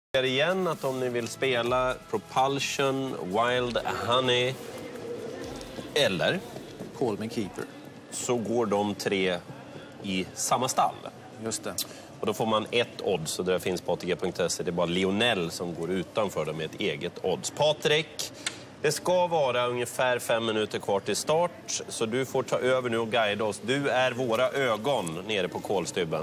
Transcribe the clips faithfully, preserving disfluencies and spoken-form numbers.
igen att om ni vill spela Propulsion, Wild Honey eller Coleman Keeper så går de tre i samma stall. Just det. Och då får man ett odds och det finns på A T G punkt se. Det är bara Lionel som går utanför det med ett eget odds. Patrik, det ska vara ungefär fem minuter kvar till start så du får ta över nu och guida oss. Du är våra ögon nere på kolstybben.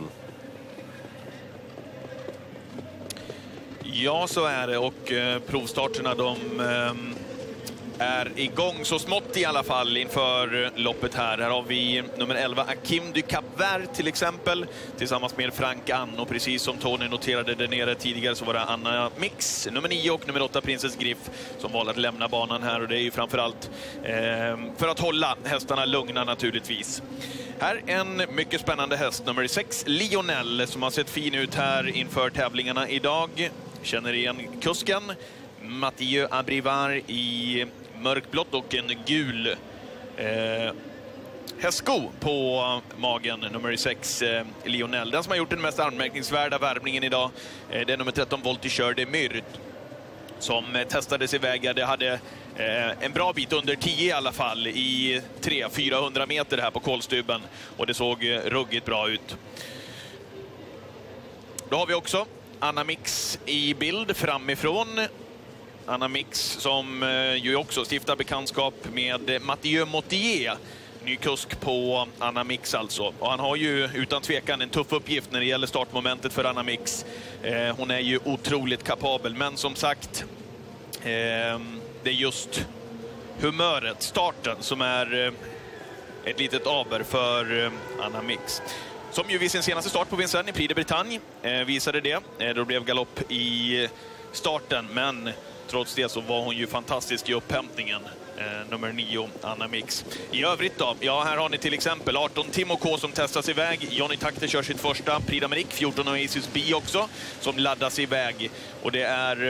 Ja, så är det och eh, provstarterna de eh, är igång så smått i alla fall inför loppet här. Här har vi nummer elva Akim du Cap-Vert till exempel tillsammans med Frank Anno. Precis som Tony noterade där nere tidigare så var det Anna Mix, nummer nio och nummer åtta Princess Griff som valde att lämna banan här. Och det är ju framförallt eh, för att hålla hästarna lugna naturligtvis. Här en mycket spännande häst, nummer sex Lionel, som har sett fin ut här inför tävlingarna idag. Känner igen kusken Mathieu Abrivard i mörkblått och en gul eh, hästsko på magen, nummer sex eh, Lionel. Den som har gjort den mest anmärkningsvärda värmningen idag eh, det är nummer tretton Voltigeur de Myrt som eh, testades iväg. Det hade eh, en bra bit under tio i alla fall i tre till fyrahundra meter här på kolstybben och det såg eh, ruggigt bra ut. Då har vi också Anna Mix i bild framifrån. Anna Mix som eh, ju också stiftar bekantskap med Mathieu Motier. Ny kusk på Anna Mix alltså. Och han har ju utan tvekan en tuff uppgift när det gäller startmomentet för Anna Mix. Eh, hon är ju otroligt kapabel. Men som sagt, eh, det är just humöret, starten, som är eh, ett litet aber för eh, Anna Mix. Som ju vid sin senaste start på Vincennes i Prix de Bretagne eh, visade det. Eh, då blev galopp i starten, men trots det så var hon ju fantastisk i upphämtningen. Eh, nummer nio, Anna Mix. I övrigt då, ja här har ni till exempel arton Timo K som testas iväg. Johnny Takter kör sitt första. Prix d'Amérique, fjorton Oasis B också som laddas iväg. Och det är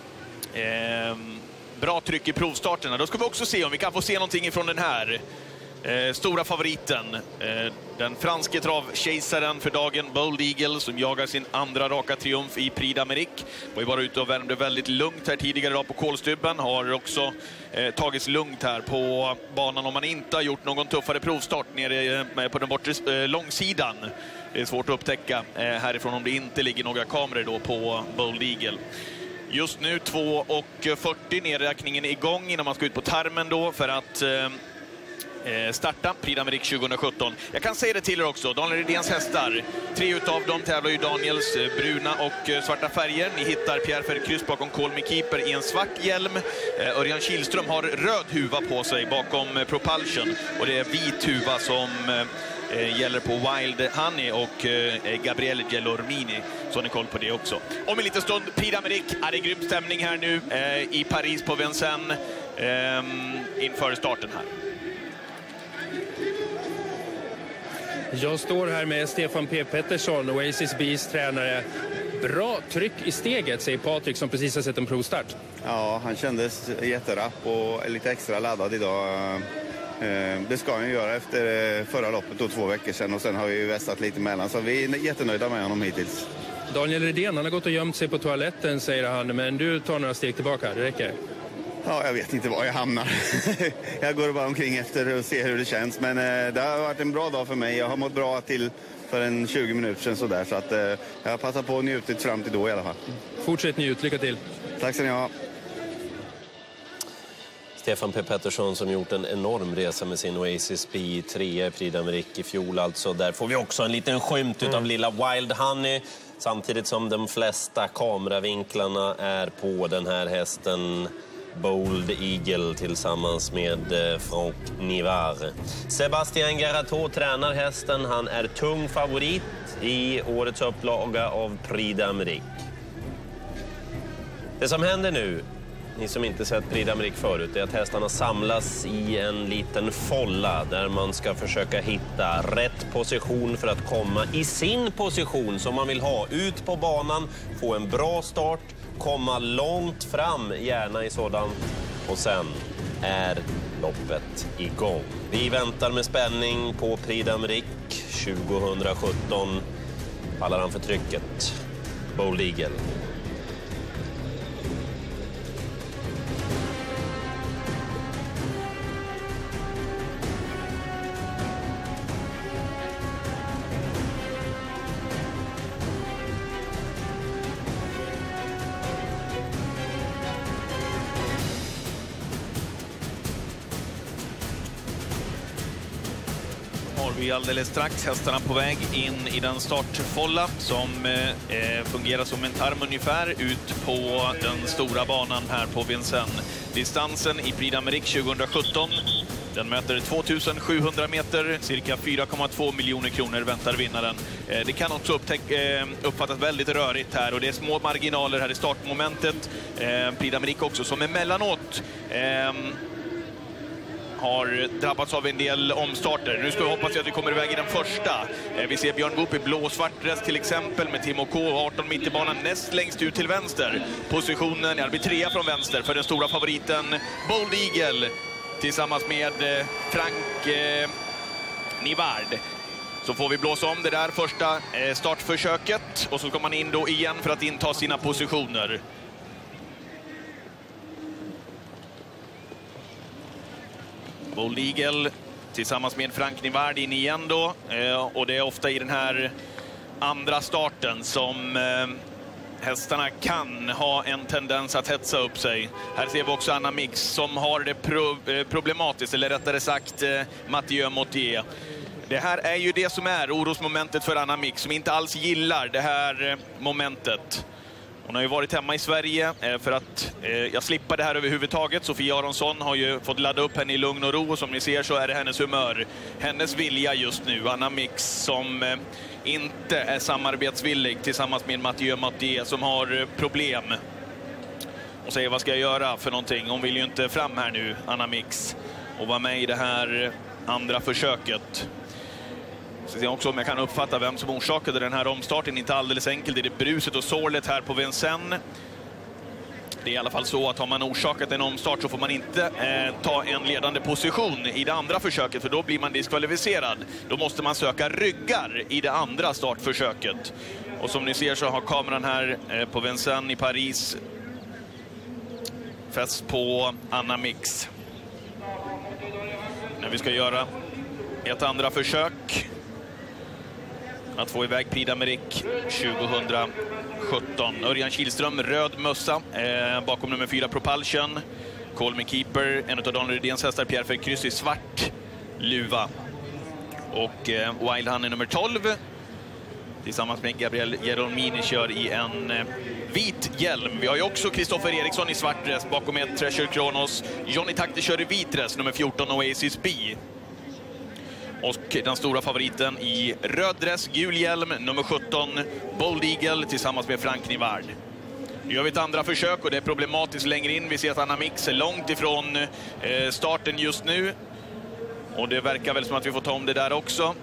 eh, bra tryck i provstarterna. Då ska vi också se om vi kan få se någonting ifrån den här Eh, stora favoriten, eh, den franske travkejsaren för dagen, Bold Eagle, som jagar sin andra raka triumf i Prix d'Amérique. Var ju bara ute och värmde väldigt lugnt här tidigare idag på kolstybben. Har också eh, tagits lugnt här på banan om man inte har gjort någon tuffare provstart nere eh, på den bortre eh, långsidan. Det är svårt att upptäcka eh, härifrån om det inte ligger några kameror då på Bold Eagle. Just nu två fyrtio, nedräkningen igång innan man ska ut på tarmen då för att eh, starta Prix d'Amérique tjugohundrasjutton. Jag kan säga det till er också, Daniel Redéns hästar. Tre utav dem tävlar ju Daniels bruna och svarta färger. Ni hittar Pierre Fercruz bakom Coleman Keeper i en svart hjälm. Örjan Kihlström har röd huva på sig bakom Propulsion. Och det är vit huva som eh, gäller på Wild Honey och eh, Gabriele Gelormini. Så har ni koll på det också. Om en liten stund, Prix d'Amérique. Är det grym stämning här nu eh, i Paris på Vincennes eh, inför starten här. Jag står här med Stefan P. Pettersson, Oasis B's tränare. Bra tryck i steget, säger Patrik som precis har sett en provstart. Ja, han kändes jätterapp och lite extra laddad idag. Det ska han ju göra efter förra loppet då, två veckor sedan. Och sen har vi ju västat lite mellan, så vi är jättenöjda med honom hittills. Daniel Redén, han har gått och gömt sig på toaletten, säger han. Men du tar några steg tillbaka, det räcker. Ja, jag vet inte var jag hamnar. Jag går bara omkring efter och ser hur det känns. Men eh, det har varit en bra dag för mig. Jag har mått bra till för en tjugo minuter sedan sådär. Så att eh, jag har passat på och njutit fram till då i alla fall. Fortsätt njut, lycka till. Tack ska ni ha. Stefan P. Pettersson som gjort en enorm resa med sin Oasis B, tre Prix d'Amérique i fjol alltså. Där får vi också en liten skymt mm. utav lilla Wild Honey. Samtidigt som de flesta kameravinklarna är på den här hästen Bold Eagle tillsammans med Franck Nivard. Sébastien Garateau tränar hästen. Han är tung favorit i årets upplaga av Prix d'Amérique. Det som händer nu, ni som inte sett Prix d'Amérique förut, är att hästarna samlas i en liten folla där man ska försöka hitta rätt position för att komma i sin position som man vill ha. Ut på banan, få en bra start, komma långt fram, gärna i sådant, och sen är loppet igång. Vi väntar med spänning på Prix d'Amérique tjugohundrasjutton. Pallar han för trycket? Bold Eagle. vi alldeles strax hästarna på väg in i den startfolla som eh, fungerar som en tarm ungefär ut på den stora banan här på Vincennes. Distansen i Prix d'Amérique tjugohundrasjutton, den möter tvåtusensjuhundra meter, cirka fyra komma två miljoner kronor väntar vinnaren. Eh, det kan också upptäck, eh, uppfattas väldigt rörigt här och det är små marginaler här i startmomentet. Eh, Prix d'Amérique också som emellanåt eh, har drabbats av en del omstarter. Nu ska vi hoppas att vi kommer iväg i den första. Vi ser Björn Goop i blå och svart dress till exempel med Timo K arton mitt i banan näst längst ut till vänster. Positionen, ja, det blir trea från vänster för den stora favoriten Bold Eagle tillsammans med Frank eh, Nivard. Så får vi blåsa om det där första eh, startförsöket och så kommer man in då igen för att inta sina positioner. Bold Eagle tillsammans med Frank Nivard in igen då. Eh, och det är ofta i den här andra starten som eh, hästarna kan ha en tendens att hetsa upp sig. Här ser vi också Anna Mix som har det pro eh, problematiskt, eller rättare sagt eh, Mathieu Mottier. Det här är ju det som är orosmomentet för Anna Mix som inte alls gillar det här eh, momentet. Hon har ju varit hemma i Sverige för att eh, jag slipper det här överhuvudtaget. Sofia Aronsson har ju fått ladda upp henne i lugn och ro och som ni ser så är det hennes humör. Hennes vilja just nu, Anna Mix som eh, inte är samarbetsvillig tillsammans med Mathieu Mottier som har eh, problem. Och säger vad ska jag göra för någonting? Hon vill ju inte fram här nu, Anna Mix, och vara med i det här andra försöket. Så ser jag också om jag kan uppfatta vem som orsakade den här omstarten. Inte alldeles enkelt. Det är bruset och sårlet här på Vincennes. Det är i alla fall så att har man orsakat en omstart så får man inte eh, ta en ledande position i det andra försöket, för då blir man diskvalificerad. Då måste man söka ryggar i det andra startförsöket. Och som ni ser så har kameran här eh, på Vincennes i Paris fäst på Anna Mix. När vi ska göra ett andra försök att få iväg Prix d'Amérique tjugohundrasjutton. Örjan Kihlström, röd mössa eh, bakom nummer fyra Propulsion. Call Me Keeper, en av Daniel Rydéns hästar, Pierre Fercruz i svart luva. Och eh, Wild Honey nummer tolv tillsammans med Gabriel Gerolmini kör i en eh, vit hjälm. Vi har ju också Kristoffer Eriksson i svart dress bakom ett Treasure Kronos. Johnny Takter kör i vit dress, nummer fjorton Oasis B. Och den stora favoriten i röd dress, gul hjälm, nummer sjutton, Bold Eagle tillsammans med Frank Nivard. Nu gör vi ett andra försök och det är problematiskt längre in. Vi ser att Anna Mix är långt ifrån eh, starten just nu. Och det verkar väl som att vi får ta om det där också.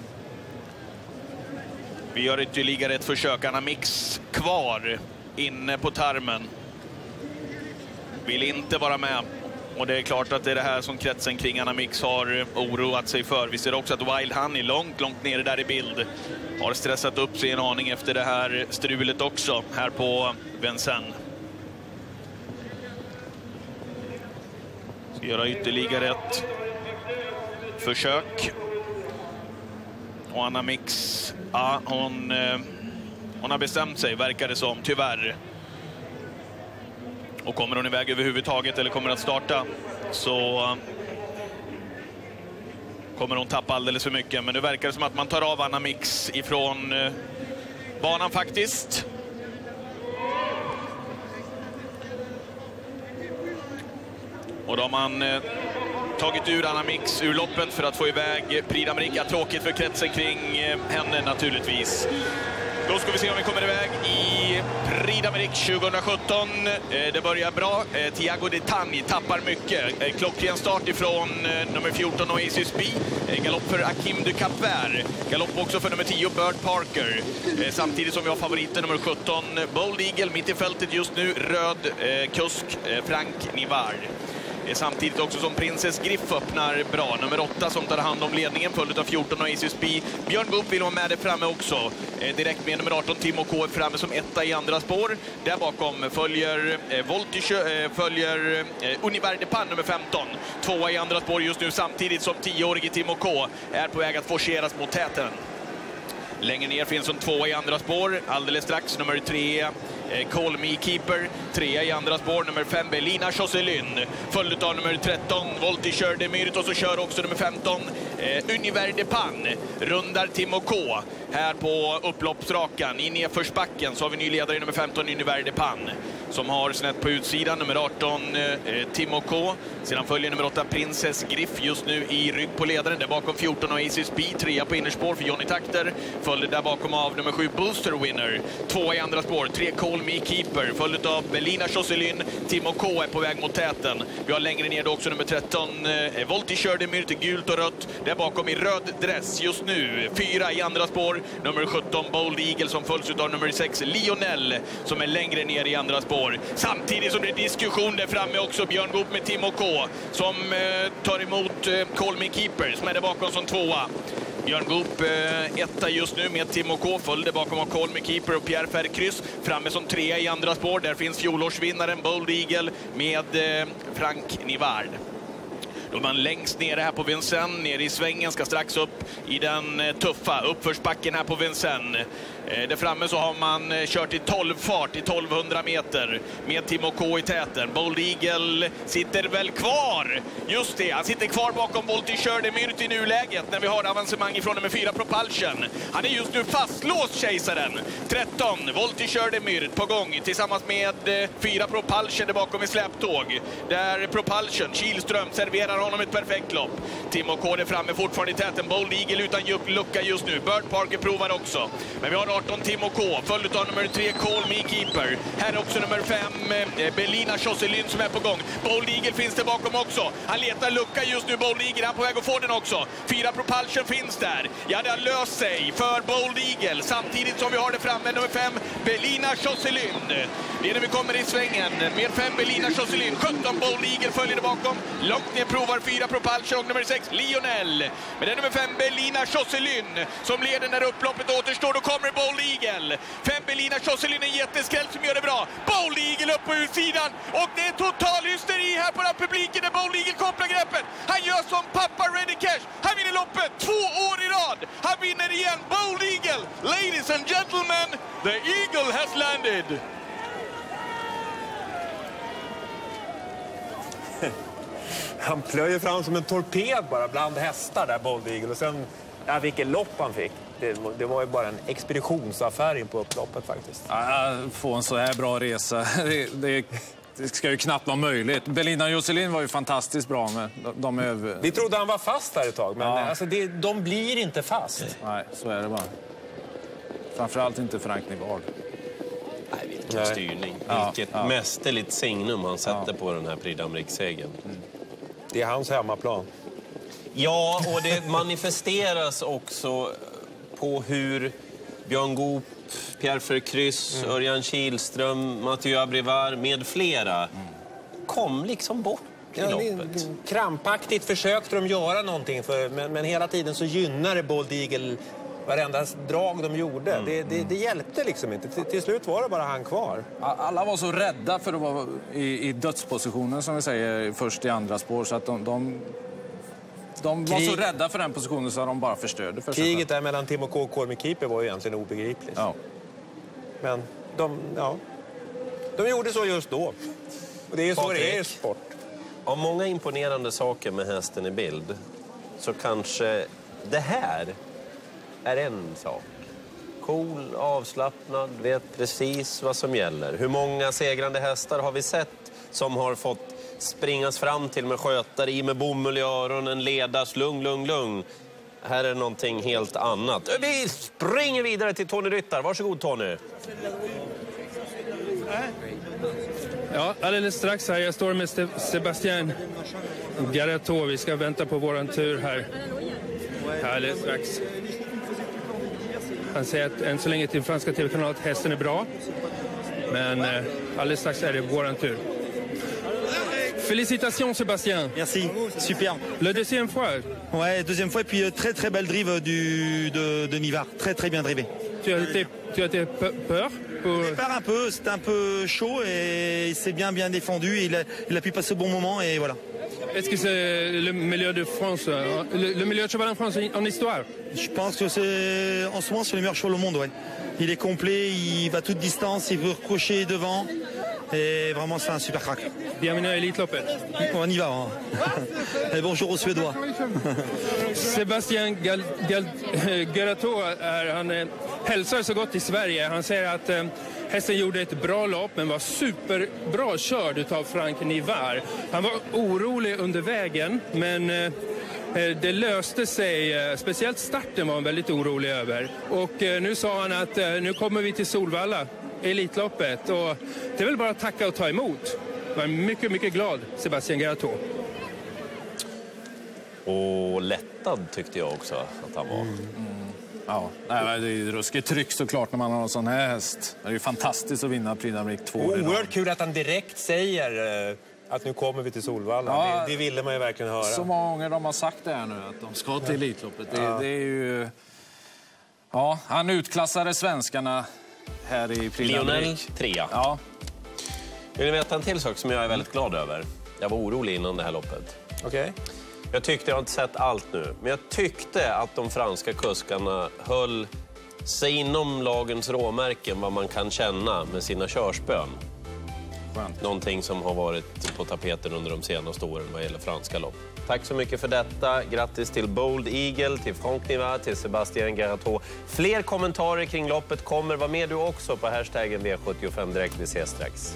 Vi gör ytterligare ett försök. Anna Mix kvar inne på tarmen. Vill inte vara med. Och det är klart att det är det här som kretsen kring Anna Mix har oroat sig för. Vi ser också att Wild Honey långt, långt nere där i bild har stressat upp sig en aning efter det här strulet också här på Vincennes. Ska göra ytterligare ett försök. Och Anna Mix, ja, hon, hon har bestämt sig, verkar det som, tyvärr. Och kommer hon iväg överhuvudtaget eller kommer att starta så kommer hon tappa alldeles för mycket. Men nu verkar det som att man tar av Anna Mix ifrån banan faktiskt. Och då har man tagit ur Anna Mix ur loppet för att få iväg Prix d'Amérique. Tråkigt för kretsen kring henne naturligtvis. Då ska vi se om vi kommer iväg i Prix d'Amérique tjugohundrasjutton. Det börjar bra. Thiago de Tanni tappar mycket. Klockren start ifrån nummer fjorton Oasis B. Galopp för Akim de Capver. Galopp också för nummer tio Bird Parker. Samtidigt som vi har favoriten nummer sjutton Bold Eagle mitt i fältet just nu. Röd kusk Frank Nivard. Samtidigt också som Princess Griff öppnar bra. Nummer åtta som tar hand om ledningen, följt av fjorton Oasis B. Björn Goop vill vara med det framme också. Eh, direkt med nummer arton Timo K framme som etta i andra spår. Där bakom följer eh, Voltige, eh, följer eh, Univers de Pan nummer femton. Tvåa i andra spår just nu samtidigt som tioårige Timo K är på väg att forceras mot täten. Längre ner finns en tvåa i andra spår. Alldeles strax nummer tre eh, Call Me Keeper. Trea i andra spår nummer fem Belina Jocelyn. Följd av nummer tretton Voltige de Myrt och så kör också nummer femton Eh, Univers de Pan rundar Timo K här på upploppsrakan. I nedförsbacken så har vi ny ledare nummer femton, Univers de Pan, som har snett på utsidan. Nummer arton, eh, Timo K. Sedan följer nummer åtta, Princess Griff, just nu i rygg på ledaren. Där bakom fjorton, Oasis B, trea på innerspår för Johnny Takter. Följde där bakom av nummer sju, Booster Winner. Två i andra spår, tre Call Me Keeper. Följt av Belina Jocelyn. Timo K är på väg mot täten. Vi har längre ner då också nummer tretton, eh, Volti Kördemyr till gult och rött. Där bakom i röd dress just nu. Fyra i andra spår, nummer sjutton, Bold Eagle, som följs av nummer sex, Lionel, som är längre ner i andra spår. Samtidigt som det är diskussion där framme också, Björn Goop med Timo K, som eh, tar emot eh, Call Me Keeper, som är där bakom som tvåa. Björn Goop eh, etta just nu med Timo K, följde bakom av Call Me Keeper och Pierre Ferkryss. Framme som trea i andra spår, där finns fjolårsvinnaren Bold Eagle med eh, Frank Nivard. Då är man längst nere här på Vincennes, nere i svängen, ska strax upp i den eh, tuffa uppförsbacken här på Vincennes. Eh, där framme så har man eh, kört i tolv fart i tolvhundra meter med Timo K i täten. Bold Eagle sitter väl kvar. Just det, han sitter kvar bakom Volti Kördemyr i nuläget när vi har avancemang ifrån nummer fyra, Propulsion. Han är just nu fastlåst, kejsaren. tretton, Volti Kördemyr på gång tillsammans med eh, fyra Propulsion där bakom i släptåg. Där Propulsion, Kihlström, serverar honom ett perfekt lopp. Timo K är framme fortfarande i täten. Bold Eagle utan lucka just nu. Bird Parker provar också. Men vi har arton, Timo K, följt av nummer tre, Call Me Keeper. Här är också nummer fem, eh, Belina Jocelyn, som är på gång. Bold Eagle finns där bakom också. Han letar lucka just nu, Bold Eagle. Han är på väg att få den också. Fyra Propulsion finns där. Ja, det har löst sig för Bold Eagle. Samtidigt som vi har det framme, nummer fem, Belina Jocelyn. Det är när vi kommer i svängen med fem, Belina Jocelyn. sjutton, Bold Eagle följer det bakom. Långt ner provar fyra Propulsion och nummer sex, Lionel. Men det är nummer fem, Belina Jocelyn, som leder när upploppet återstår. Då kommer Bold Eagle. fem, Belina Jocelyn, en jätteskräll som gör det bra. Bold Eagle upp på utsidan. Och det är total hysteri här på den publiken när Bold Eagle kopplar greppet. Han gör som pappa Ready Cash. Han vinner loppet två år i rad. Han vinner igen, Bold Eagle. Ladies and gentlemen, the Eagle has landed. Han plöjer fram som en torped bara bland hästar där, Bold Eagle. Och sen, ja, vilket lopp han fick. Det, det var ju bara en expeditionsaffär in på upploppet faktiskt. Ja, få en så här bra resa. Det, det, det ska ju knappt vara möjligt. Belina Jocelyn var ju fantastiskt bra med de, de över... Vi trodde han var fast där ett tag, men ja. alltså det, de blir inte fast. Nej, så är det bara. Framförallt inte Frank Nivard. Nej, vilken Nej. styrning. Ja, Vilket ja. mästerligt signum han sätter Ja. på den här Prix d'Amérique-segern. Mm. Det är hans hemmaplan. Ja, och det manifesteras också på hur Björn Goop, Pierre Ferkryss, mm. Örjan Kihlström, Mathieu Abrivard med flera mm. kom liksom bort i ja, loppet. Krampaktigt försökte de göra någonting, för, men, men hela tiden så gynnade Bold Eagle varenda drag de gjorde. Mm. Det, det, det hjälpte liksom inte. Till, till slut var det bara han kvar. Alla var så rädda för att vara i, i dödspositionen, som vi säger, först i andra spår. Så att de, de, de var Krig... så rädda för den positionen så att de bara förstörde för sig. Kriget där mellan Timo K och Call Me Keeper var ju egentligen obegripligt. Ja. Men de, ja, de gjorde så just då. Och det är ju så det är i sport. Av många imponerande saker med hästen i bild så kanske det här är en sak. Cool, avslappnad, vet precis vad som gäller. Hur många segrande hästar har vi sett som har fått springas fram till med skötare i med bomull i öronen, ledas lugn, lugn, lugn. Här är någonting helt annat. Vi springer vidare till Tony Ryttar. Varsågod, Tony. Ja, alldeles strax här. Jag står med Sebastian Garato. Vi ska vänta på våran tur här. Alldeles strax. Han säger att än så länge till franska tv-kanalen att hästen är bra. Men eh, alldeles strax är det våran tur. Félicitations Sébastien. Merci, super. Le deuxième fois. Ouais, deuxième fois et puis très très belle drive du, de, de Nivard. Très très bien drivé. Tu as été, tu as été peur pour... J'ai peur un peu, c'était un peu chaud et il s'est bien bien défendu. Il a, il a pu passer au bon moment et voilà. Est-ce que c'est le meilleur de France, le, le meilleur cheval en France en histoire? Je pense que c'est en ce moment c'est le meilleur cheval au monde, ouais. Il est complet, il va toute distance, il veut recrocher devant. Et vraiment, c'est un super crack. Bienvenue à Elitloppet. On y va. Hein. Et bonjour aux Suédois. Sebastian Gal, Gal, Garato är, han eh, hälsar så gott i Sverige. Han säger att eh, hästen gjorde ett bra lopp men var superbra körd utav Frank Nivard. Han var orolig under vägen men eh, det löste sig. Eh, speciellt starten var han väldigt orolig över. Och eh, nu sa han att eh, nu kommer vi till Solvalla, Elitloppet. Och det är väl bara att tacka och ta emot. Jag var mycket, mycket glad, Sebastian Garato. Och lättad tyckte jag också att han var. Mm. Mm. Ja, nej, det är ju ruskigt tryck såklart när man har en sån här häst. Det är ju fantastiskt att vinna Prix d'Amérique två. Oerhört kul att han direkt säger eh, att nu kommer vi till Solvalla. Ja, det, det ville man ju verkligen höra. Så många gånger de har sagt det här nu, att de ska till Elitloppet. Det, ja. det är ju... Ja, han utklassade svenskarna här i Prix d'Amérique. Lionel trea. Ja. Vill ni veta en till sak som jag är väldigt glad över? Jag var orolig innan det här loppet. Okej. Okay. Jag tyckte, jag har inte sett allt nu, men jag tyckte att de franska kuskarna höll sig inom lagens råmärken vad man kan känna med sina körspön. Skönt. Någonting som har varit på tapeten under de senaste åren vad gäller franska lopp. Tack så mycket för detta. Grattis till Bold Eagle, till Frank Nivard, till Sebastian Garato. Fler kommentarer kring loppet kommer. Var med du också på hashtaggen V sjuttiofem direkt. Vi ses strax.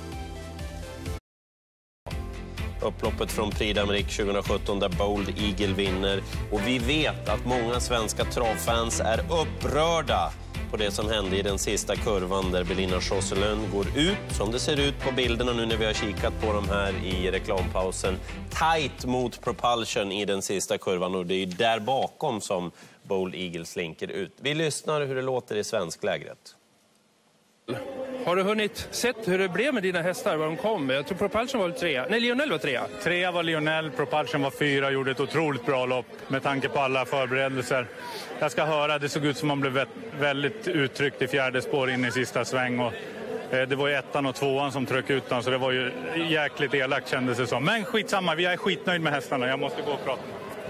Upploppet från Prix d'Amérique tjugohundrasjutton där Bold Eagle vinner. Och vi vet att många svenska travfans är upprörda på det som hände i den sista kurvan där Belina Josselin går ut, som det ser ut på bilderna nu när vi har kikat på dem här i reklampausen, tight mot Propulsion i den sista kurvan, och det är där bakom som Bold Eagle slinker ut. Vi lyssnar hur det låter i svensklägret. Har du hunnit sett hur det blev med dina hästar, var de kom? Jag tror Propulsion var trea. Nej, Lionel var trea. Trea var Lionel, Propulsion var fyra, gjorde ett otroligt bra lopp med tanke på alla förberedelser. Jag ska höra, det såg ut som man blev väldigt uttryckt i fjärde spår in i sista sväng. Och, eh, det var ju ettan och tvåan som tryckte ut dem, så det var ju jäkligt elakt kändes det som. Men skitsamma, vi är skitnöjd med hästarna, jag måste gå och prata.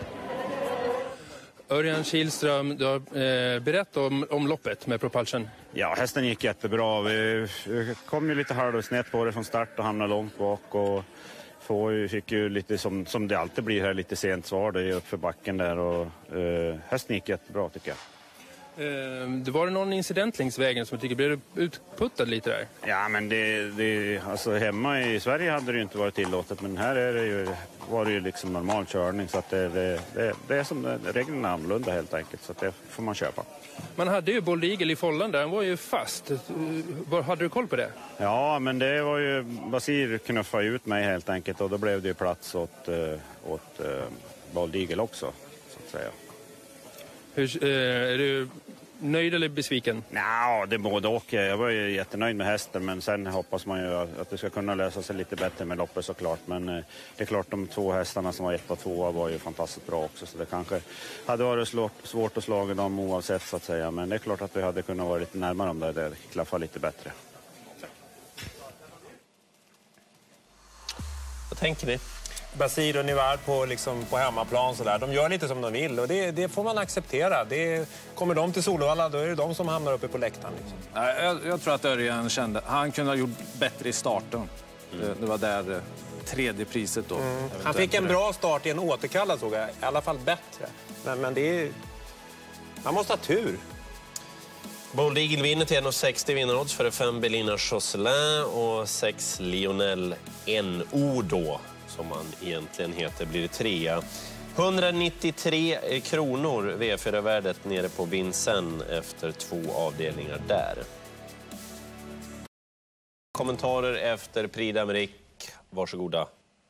Örjan Kihlström, du har eh, berättat om, om loppet med Propulsion. Ja, hästen gick jättebra. Vi, vi kom ju lite halvsnett på det från start och hamnade långt bak. Och får, fick ju lite, som, som det alltid blir här, lite sent svar det upp för backen där. Och, eh, hästen gick jättebra tycker jag. Eh, det var det någon incident längs vägen som jag tycker blev utputtad lite där? Ja, men det, det, alltså hemma i Sverige hade det ju inte varit tillåtet. Men här är det ju, var det ju liksom normal körning, så att det, det, det, det är som reglerna annorlunda helt enkelt. Så att det får man köpa. Man hade ju Bold Eagle i follan där, han var ju fast. Hade du koll på det? Ja, men det var ju, Basir knuffade ut mig helt enkelt, och då blev det ju plats åt, åt Bold Eagle också, så att säga. Hur, är du nöjd eller besviken? Ja, det både och. Jag var ju jättenöjd med hästen, men sen hoppas man ju att det ska kunna lösa sig lite bättre med loppet såklart. Men det är klart, de två hästarna som var ett och två var ju fantastiskt bra också, så det kanske hade varit svårt att slaga dem oavsett så att säga. Men det är klart att vi hade kunnat vara lite närmare om det där, klaffa lite bättre. Vad tänker ni? Basir och Nivard på, liksom, på hemmaplan så där. De gör lite som de vill, och det, det får man acceptera. Det, kommer de till Solvalla, då är det de som hamnar uppe på läktaren. Liksom. Jag, jag tror att Örjan kände han kunde ha gjort bättre i starten. Mm. Det, det var där tredje priset då. Mm. Han fick en bra start i en återkallad, såg jag. I alla fall bättre. Men, men det är... Man måste ha tur. Bold Eagle vinner till en sextio vinnarodds för fem Belina Josselin och sex Lionel N O då, som man egentligen heter, blir trea. hundranittiotre kronor V fyra-värdet nere på Vincennes efter två avdelningar där. Kommentarer efter Prix d'Amérique. Varsågoda.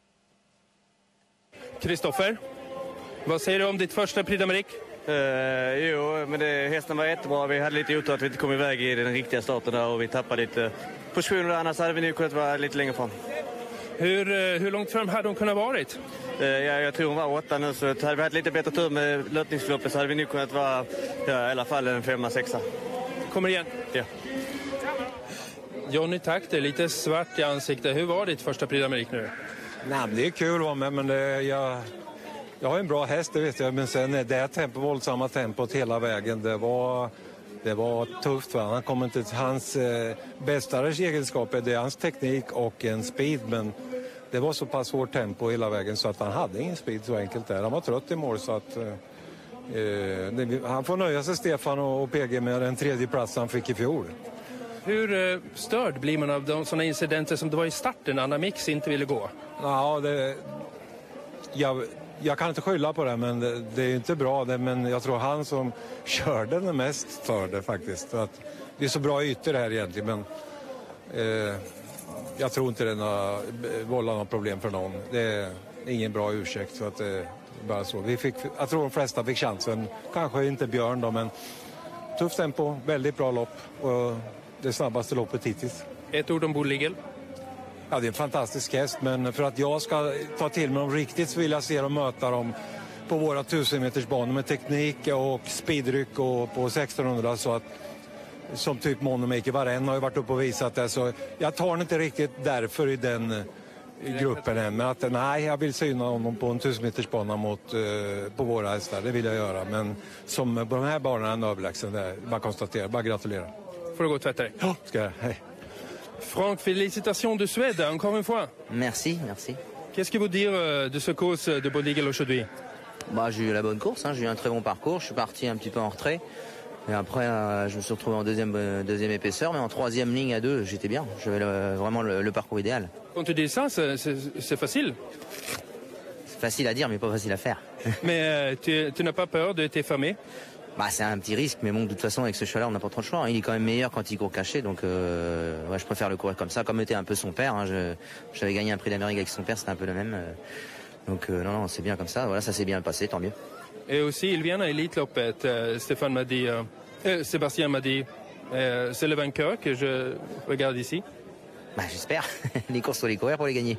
Kristoffer, vad säger du om ditt första Prix d'Amérique? Uh, jo, men det, hästen var jättebra. Vi hade lite otur att vi inte kom iväg i den riktiga starten där, och vi tappade lite positioner. Annars hade vi nu kunnat vara lite längre fram. Hur, hur långt fram hade hon kunnat varit? Uh, ja, jag tror hon var åtta nu, så hade vi haft lite bättre tur med löpningsloppet så hade vi nu kunnat vara ja, i alla fall en femma, sexa. Kommer igen? Ja. Johnny Takter, lite svart i ansiktet. Hur var ditt första Prix d'Amérique nu? Nej, det är kul att vara med, men det, jag, jag har en bra häst, det vet jag. Men sen är det tempo, våldsamma tempot hela vägen. Det var Det var tufft, va? Han kom inte till hans eh, bästa egenskaper. Det är hans teknik och en speed, men det var så pass svårt tempo hela vägen så att han hade ingen speed så enkelt där. Han var trött i mål så att... Eh, det, han får nöja sig, Stefan och, och P G, med den tredje plats han fick i fjol. Hur eh, störd blir man av de sådana incidenter som det var i starten när Anna Mix inte ville gå? Ja, det... Jag, jag kan inte skylla på det, men det, det är inte bra. Det, men jag tror han som körde den mest för det faktiskt. För att det är så bra ytor här egentligen, men eh, jag tror inte det vållar något problem för någon. Det är ingen bra ursäkt, så att det är bara så. Vi fick, jag tror de flesta fick chansen. Kanske inte Björn då, men tufft tempo, väldigt bra lopp och det snabbaste loppet hittills. Ett ord om Bold Eagle. Ja, det är en fantastisk häst, men för att jag ska ta till mig dem riktigt så vill jag se dem möta dem på våra tusen meters banor med teknik och speedryck och på sextonhundra, så att som typ Monomaker Varenne har ju varit uppe och visat det, så jag tar den inte riktigt därför i den gruppen än, men att nej, jag vill syna honom på en tusen meters bana mot, uh, på våra hästar, det vill jag göra, men som på de här banorna är en överlägsen, det är bara konstatera, bara gratulera. Får du gå och tvätta dig? Ja, ska jag, hej. Franck, félicitations de Suède, encore une fois. Merci, merci. Qu'est-ce que vous dire de ce course de Bold Eagle aujourd'hui? Bah, j'ai eu la bonne course, hein. J'ai eu un très bon parcours. Je suis parti un petit peu en retrait. Et après, euh, je me suis retrouvé en deuxième, euh, deuxième épaisseur, mais en troisième ligne à deux, j'étais bien. J'avais le, vraiment le, le parcours idéal. Quand tu dis ça, c'est facile? C'est facile à dire, mais pas facile à faire. Mais euh, tu, tu n'as pas peur de t'effamer? Bah, c'est un petit risque, mais bon, de toute façon, avec ce cheval-là, on n'a pas trop le choix. Il est quand même meilleur quand il court caché, donc euh, ouais, je préfère le courir comme ça, comme était un peu son père. Hein, je, j'avais gagné un prix d'Amérique avec son père, c'était un peu le même. Euh, donc euh, non, non, c'est bien comme ça. Voilà, ça s'est bien passé, tant mieux. Et aussi, il vient à Elitloppet. Euh, Stéphane m'a dit, euh, euh, Sébastien m'a dit, euh, c'est le vainqueur que je regarde ici. Bah, j'espère. Les courses, faut les courir pour les gagner.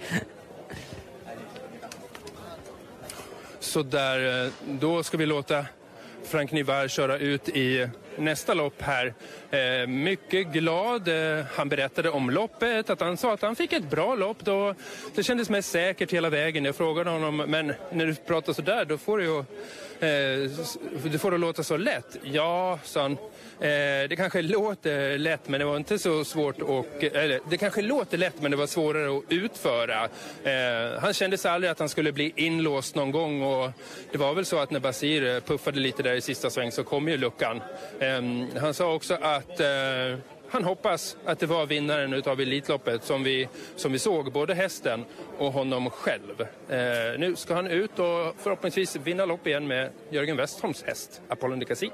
Så där, då ska vi låta Franck Nivard köra ut i nästa lopp här. Eh, mycket glad. Eh, han berättade om loppet, att han sa att han fick ett bra lopp. Då, det kändes mest säkert hela vägen. Jag frågade honom, men när du pratar så där, då får du ju eh, du får det låta så lätt. Ja, sa han. Eh, det kanske låter lätt, men det var inte så svårt och, eller, det kanske låter lätt, men det var svårare att utföra. Eh, han kände sig aldrig att han skulle bli inlåst någon gång, och det var väl så att när Basir puffade lite där i sista sväng så kom ju luckan. Eh, han sa också att eh, han hoppas att det var vinnaren utav Elitloppet som vi, som vi såg, både hästen och honom själv. Eh, nu ska han ut och förhoppningsvis vinna lopp igen med Jörgen Westholms häst, Apollon de Cassis.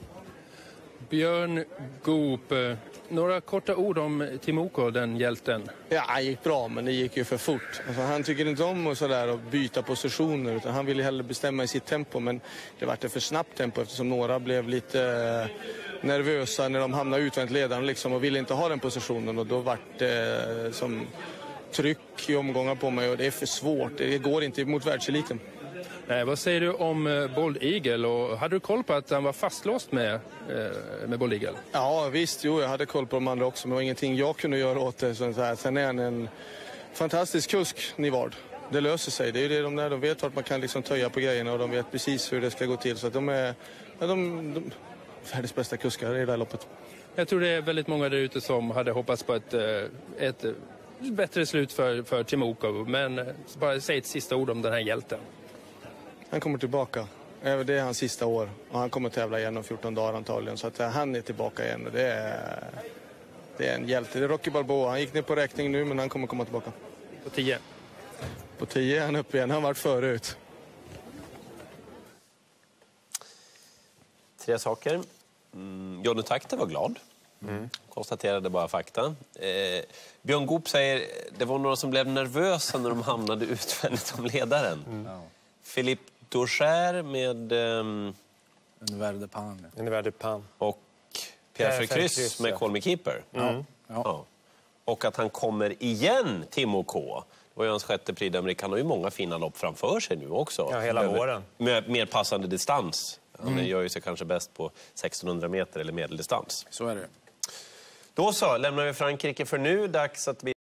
Björn Goop, några korta ord om Timoko, den hjälten. Ja, det gick bra, men det gick ju för fort. Alltså, han tycker inte om att, sådär, att byta positioner, utan han ville hellre bestämma i sitt tempo, men det var ett för snabbt tempo eftersom några blev lite eh, nervösa när de hamnade utvänt ledaren liksom, och ville inte ha den positionen, och då var det eh, som tryck i omgångar på mig, och det är för svårt. Det går inte mot världseliten. Nej, vad säger du om Bold Eagle, och hade du koll på att han var fastlåst med, med Bold Eagle? Ja visst, jo, jag hade koll på de andra också, men det var ingenting jag kunde göra åt det. Så här. Sen är han en fantastisk kusk, Nivard. Det löser sig, det är ju det de där, de vet vart man kan liksom töja på grejerna, och de vet precis hur det ska gå till. Så att de är ja, de, de, världens bästa kuskar i det här loppet. Jag tror det är väldigt många där ute som hade hoppats på ett, ett bättre slut för, för Timoko, men bara säg ett sista ord om den här hjälten. Han kommer tillbaka. Det är hans sista år. Och han kommer tävla igen om fjorton dagar antagligen. Så att han är tillbaka igen. Det är, det är en hjälte. Det är Rocky Balboa. Han gick ner på räkning nu, men han kommer komma tillbaka. På tio? På tio är han uppe igen. Han har varit förut. Tre saker. Mm, Jonny Takter var glad. Mm. Konstaterade bara fakta. Eh, Björn Goop säger det var några som blev nervösa när de hamnade utvändigt om ledaren. Mm. Ja. Philippe Daucher med um, Univers de Pan. Univers de Pan. Och Pierre Vercruysse med Call Me Keeper. Mm. Ja. Ja. Och att han kommer igen, Timoko. Det var ju hans sjätte Prix d'Amérique. Han har ju många fina lopp framför sig nu också. Ja, hela våren. Med mer passande distans. Han mm. gör ju sig kanske bäst på sextonhundra meter eller medeldistans. Så är det. Då så, lämnar vi Frankrike för nu. Dags att vi